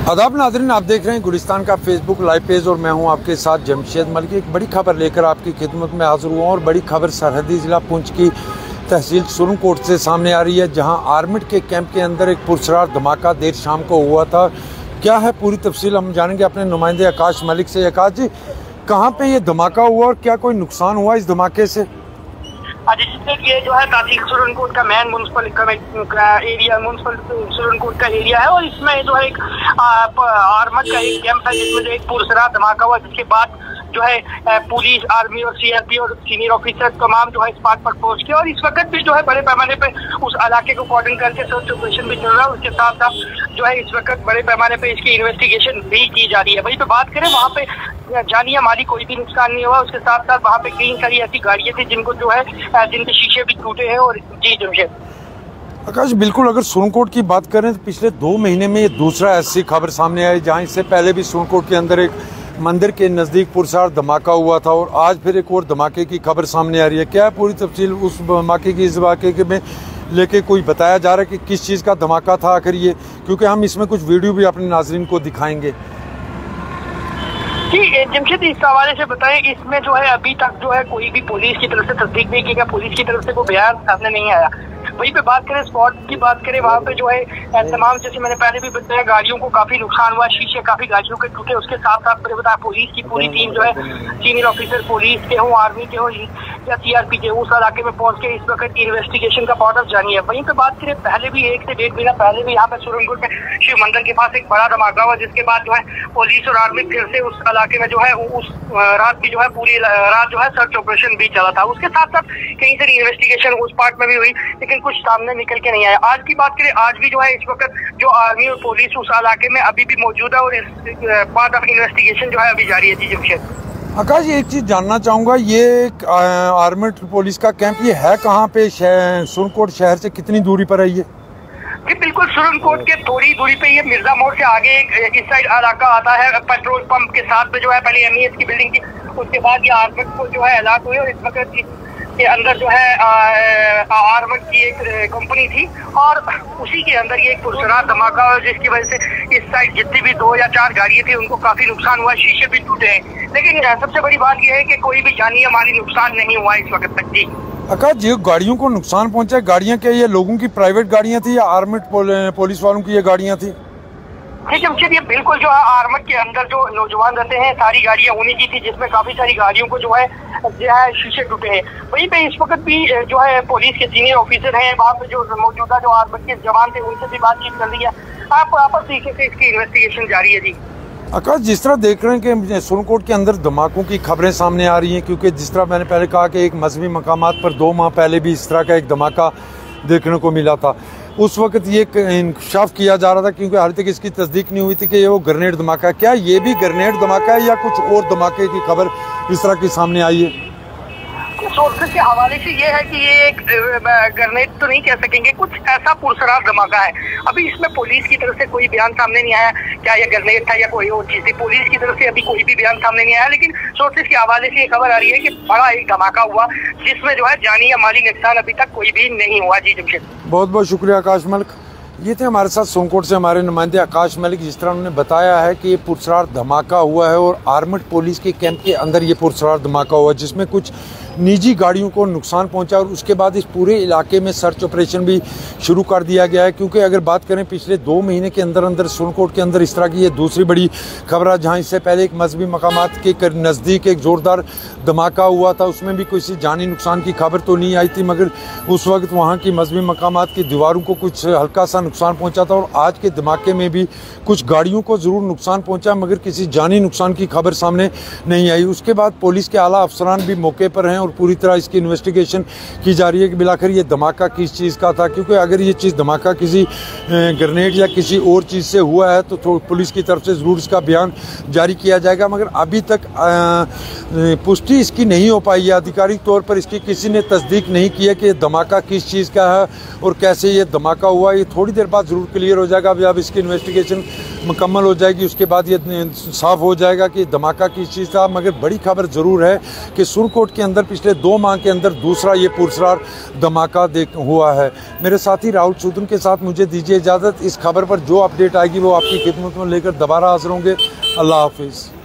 आदाब नाज़रीन, आप देख रहे हैं गुलिस्तान का फेसबुक लाइव पेज और मैं हूं आपके साथ जमशेद मलिक। एक बड़ी खबर लेकर आपकी खिदमत में हाजिर हुआ और बड़ी खबर सरहदी ज़िला पुंछ की तहसील सुरनकोट से सामने आ रही है, जहां आर्मी के कैंप के अंदर एक पुरस्कार धमाका देर शाम को हुआ था। क्या है पूरी तफसील हम जानेंगे अपने नुमाइंदे आकाश मलिक से। आकाश जी, कहाँ पे ये धमाका हुआ और क्या कोई नुकसान हुआ इस धमाके से? जिसमें ये जो है तहसील सुरनकोट का मेन म्यूनसिपल एरिया सुरनकोट का एरिया है और इसमें जो है एक आर्मड का एक कैंप है जिसमें जो एक पुरस्कार धमाका हुआ, जिसके बाद जो है पुलिस, आर्मी और सीआरपी और सीनियर ऑफिसर तमाम जो है स्पॉट पर पहुंच के और इस वक्त भी जो है बड़े पैमाने पे उस इलाके को कॉर्डन करके सर्च ऑपरेशन भी चल रहा है। उसके साथ साथ जो है इस वक्त बड़े पैमाने पे इसकी इन्वेस्टिगेशन भी की जा रही है। वहीं पे बात करें, वहाँ पे जानी माली कोई भी नुकसान नहीं हुआ। उसके साथ साथ वहाँ पे कई सारी ऐसी गाड़ियाँ थी जिनको जो है जिनके शीशे भी टूटे हैं। और जी जमशेद आकाश, बिल्कुल अगर सुरनकोट की बात करें तो पिछले 2 महीने में ये दूसरा ऐसी खबर सामने आई, जहाँ इससे पहले भी सुरनकोट के अंदर एक मंदिर के नज़दीक पुरस्कार धमाका हुआ था और आज फिर एक और धमाके की खबर सामने आ रही है। क्या है पूरी तफसील उस धमाके की, इस धमाके में लेके कोई बताया जा रहा है कि किस चीज़ का धमाका था आखिर ये, क्योंकि हम इसमें कुछ वीडियो भी अपने नाजरीन को दिखाएंगे। जी जमशेद, इस हवाले से बताएं, इसमें जो है अभी तक जो है कोई भी पुलिस की तरफ से तस्दीक नहीं की गई, पुलिस की तरफ से कोई बयान सामने नहीं आया। वहीं पे बात करें, स्पॉट की बात करें, वहाँ पे जो है तमाम, जैसे मैंने पहले भी बताया, गाड़ियों को काफी नुकसान हुआ, शीशे काफी गाड़ियों के टूटे। उसके साथ साथ मैंने बताया पुलिस की पूरी टीम जो है, सीनियर ऑफिसर पुलिस के हों, आर्मी के हों या सीआरपी के, उस इलाके में पहुंच के इस वक्त इन्वेस्टिगेशन का प्रोसेस जारी है। वहीं पे बात करें, पहले भी 1 से 1.5 महीना पहले भी यहाँ पे सुरनकोट में शिव मंदिर के पास एक बड़ा धमाका हुआ, जिसके बाद जो है पुलिस और आर्मी फिर से उस इलाके में जो है उस रात की जो है पूरी रात जो है सर्च ऑपरेशन भी चला था। उसके साथ साथ कई सारी इन्वेस्टिगेशन उस पार्ट में भी हुई, लेकिन कुछ सामने निकल के नहीं आया। आज की बात करें, आज भी जो है इस वक्त जो आर्मी और पुलिस उस इलाके में अभी भी मौजूद है और इस पार्ट ऑफ इन्वेस्टिगेशन जो है अभी जारी है। जी जमशेद आकाश, एक चीज जानना चाहूंगा, ये आर्मी पुलिस का कैंप ये है कहाँ पे? सुरनकोट शहर से कितनी दूरी पर है ये? जी बिल्कुल, सुरनकोट के थोड़ी दूरी पे ये मिर्जा मोड़ से आगे एक इस साइड इलाका आता है, पेट्रोल पंप के साथ में जो है पहले एमईएस की बिल्डिंग थी, उसके बाद ये आर्मड को जो है हालात हुए और इस वक्त के अंदर जो है आर्मड की एक कंपनी थी और उसी के अंदर ये एक पुरस्कार धमाका हुआ, जिसकी वजह से इस साइड जितनी भी 2 या 4 गाड़ियां थी उनको काफी नुकसान हुआ, शीशे भी टूटे हैं। लेकिन सबसे बड़ी बात यह है कि कोई भी जानी या माली नुकसान नहीं हुआ इस वक्त तक। जी आकाश जी, गाड़ियों को नुकसान पहुंचा, गाड़ियां क्या ये लोगों की प्राइवेट गाड़ियां थी या आर्मी पुलिस वालों की ये गाड़ियां थी? जमशेद, ये बिल्कुल जो है आर्मड के अंदर जो नौजवान रहते हैं सारी गाड़ियां उन्हीं की थी, जिसमें काफी सारी गाड़ियों को जो है शीशे टूटे हैं। वहीं पे इस वक्त भी जो है पुलिस के सीनियर ऑफिसर हैं, वहाँ पे जो मौजूदा जो आर्मड के जवान थे उनसे भी बातचीत चल रही है। आप आपस तरीके से इसकी इन्वेस्टिगेशन जारी है। जी आकाश, जिस तरह देख रहे हैं कि सुरनकोट के अंदर धमाकों की खबरें सामने आ रही हैं, क्योंकि जिस तरह मैंने पहले कहा कि एक मजहबी मकामात पर 2 माह पहले भी इस तरह का एक धमाका देखने को मिला था। उस वक्त ये इंकशाफ किया जा रहा था, क्योंकि हाल तक इसकी तस्दीक नहीं हुई थी कि ये वो ग्रेनेड धमाका है। क्या ये भी ग्रेनेड धमाका है या कुछ और धमाके की खबर इस तरह की सामने आई है? सोर्सेस के हवाले से ये है कि ये एक ग्रेनेड तो नहीं कह सकेंगे, कुछ ऐसा पुरस्कार धमाका है। अभी इसमें पुलिस की तरफ से कोई बयान सामने नहीं आया क्या ये ग्रेनेड था या कोई और चीज थी। पुलिस की तरफ से अभी कोई भी बयान सामने नहीं आया, लेकिन सोर्सेस के हवाले से ये खबर आ रही है कि बड़ा एक धमाका हुआ, जिसमें जो है जानी या माली नुकसान अभी तक कोई भी नहीं हुआ। जी जमशेद, बहुत बहुत शुक्रिया आकाश मलिक। ये थे हमारे साथ सुरनकोट से हमारे नुमाइंदे आकाश मलिक। जिस तरह उन्होंने बताया है कि ये पुरस्कार धमाका हुआ है और आर्मड पुलिस के कैंप के अंदर ये पुरस्कार धमाका हुआ, जिसमें कुछ निजी गाड़ियों को नुकसान पहुंचा और उसके बाद इस पूरे इलाके में सर्च ऑपरेशन भी शुरू कर दिया गया है। क्योंकि अगर बात करें पिछले 2 महीने के अंदर अंदर सुरनकोट के अंदर इस तरह की ये दूसरी बड़ी खबर है, जहां इससे पहले एक मजहबी मकामात के नज़दीक एक ज़ोरदार धमाका हुआ था, उसमें भी किसी जानी नुकसान की खबर तो नहीं आई थी, मगर उस वक्त वहाँ की मजहबी मकामात की दीवारों को कुछ हल्का सा नुकसान पहुँचा था। और आज के धमाके में भी कुछ गाड़ियों को ज़रूर नुकसान पहुँचा, मगर किसी जानी नुकसान की खबर सामने नहीं आई। उसके बाद पुलिस के आला अफसरान भी मौके पर हैं और पूरी तरह इसकी इन्वेस्टिगेशन की जा रही है कि बिलाखिर ये धमाका किस चीज़ का था। क्योंकि अगर ये चीज़ धमाका किसी ग्रेनेड या किसी और चीज़ से हुआ है तो पुलिस की तरफ से ज़रूर इसका बयान जारी किया जाएगा, मगर अभी तक पुष्टि इसकी नहीं हो पाई है। आधिकारिक तौर पर इसकी किसी ने तस्दीक नहीं की है कि धमाका किस चीज़ का है और कैसे ये धमाका हुआ। ये थोड़ी देर बाद ज़रूर क्लियर हो जाएगा। अभी अब इसकी इन्वेस्टिगेशन मुकम्मल हो जाएगी उसके बाद ये साफ हो जाएगा कि धमाका किस चीज़ था। मगर बड़ी खबर ज़रूर है कि सुरकोट के अंदर पिछले 2 माह के अंदर दूसरा ये पुरस्कार धमाका हुआ है। मेरे साथी राहुल सूदन के साथ मुझे दीजिए इजाज़त। इस खबर पर जो अपडेट आएगी वो आपकी खिदमत में लेकर दोबारा हाजिर होंगे। अल्लाह हाफिज़।